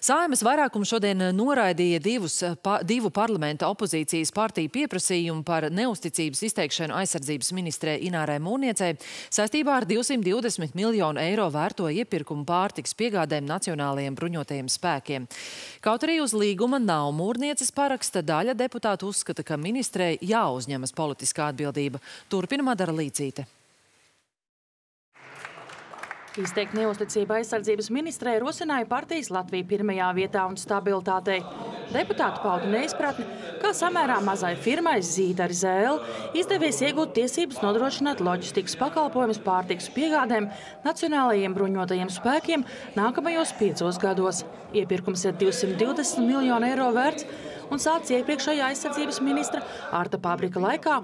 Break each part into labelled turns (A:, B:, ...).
A: Saeimas vairākums šodien noraidīja divu parlamenta opozīcijas partiju pieprasījumu par neusticības izteikšanu aizsardzības ministrē Inārai Mūrniecei saistībā ar 220 miljonu eiro vērto iepirkumu pārtikas piegādēm Nacionālajiem bruņotajiem spēkiem. Kaut arī uz līguma nav Mūrnieces paraksta, daļa deputātu uzskata, ka ministrei jāuzņemas politiskā atbildība. Turpina Madara Līcīte.
B: Izteikt neusticību aizsardzības ministrē rosināja partijas Latvija pirmajā vietā un stabilitātei. Deputāti pauda neizpratni, kā samērā mazai firmai Zīdari ZL izdevies iegūt tiesības nodrošināt loģistikas pakalpojumus pārtikas piegādēm Nacionālajiem bruņotajiem spēkiem nākamajos 5 gados. Iepirkums ir 220 miljonu eiro vērts un sācis iepriekšējā aizsardzības ministra Arta Pabrika laikā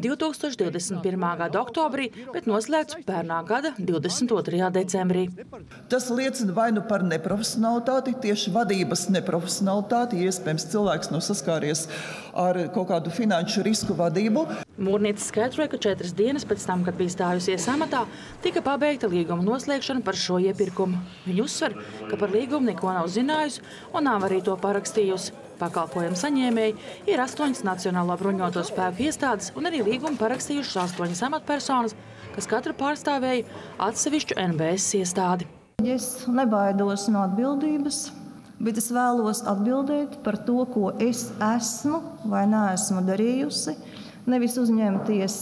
B: 2021. gada oktobrī, bet noslēgts pērnā gada 22. decembrī.
C: Tas liecina vai nu par neprofesionalitāti, tieši vadības neprofesionalitāti, iespējams cilvēks nav saskāries ar kaut kādu finanšu risku vadību.
B: Mūrniece skaidroja, ka 4 dienas pēc tam, kad bija stājusies amatā, tika pabeigta līguma noslēgšana par šo iepirkumu. Viņa uzsver, ka par līgumu neko nav zinājusi un nav arī to parakstījusi. Pakalpojumu saņēmēji ir 8 Nacionālo bruņoto spēku iestādes un arī līgumu parakstījušas 8 amatpersonas, kas katra pārstāvēja atsevišķu NBS iestādi.
D: Es nebaidos no atbildības, bet es vēlos atbildēt par to, ko es esmu vai neesmu darījusi, nevis uzņemties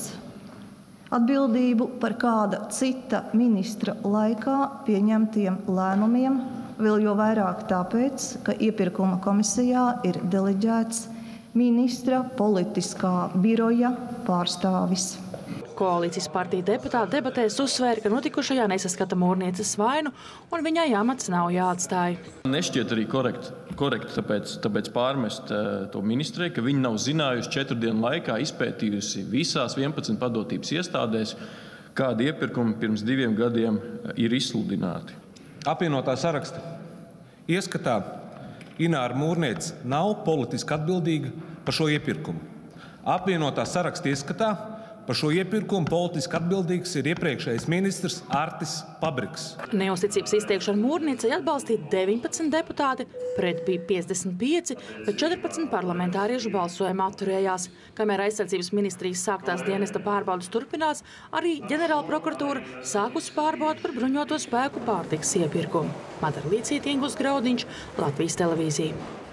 D: atbildību par kāda cita ministra laikā pieņemtiem lēmumiem, vēl jo vairāk tāpēc, ka iepirkuma komisijā ir deleģēts ministra politiskā biroja pārstāvis.
B: Koalīcijas partija deputāti debatēs uzsvēra, ka notikušajā nesaskata Mūrnieces vainu un viņai amats nav jāatstāj.
E: Nešķiet arī korekti tāpēc pārmest to ministrei, ka viņi nav zinājuši 4 dienu laikā izpētījusi visās 11 padotības iestādēs, kādi iepirkumi pirms 2 gadiem ir izsludināti.
F: Apvienotā saraksta ieskatā Ināra Mūrniece nav politiski atbildīga par šo iepirkumu. Apvienotā saraksta ieskatā par šo iepirkumu politiski atbildīgs ir iepriekšējais ministrs Artis Pabriks.
B: Neusticības izteikšanu Mūrniecei atbalstīja 19 deputāti, pret bija 55, bet 14 parlamentāriešu balsojumā atturējās. Kamēr aizsardzības ministrijas sāktās dienesta pārbaudas turpinās, arī ģenerāla prokuratūra sākusi pārbaudu par bruņoto spēku pārtikas iepirkumu. Madara Līcīte, Ingus Graudiņš, Latvijas televīzija.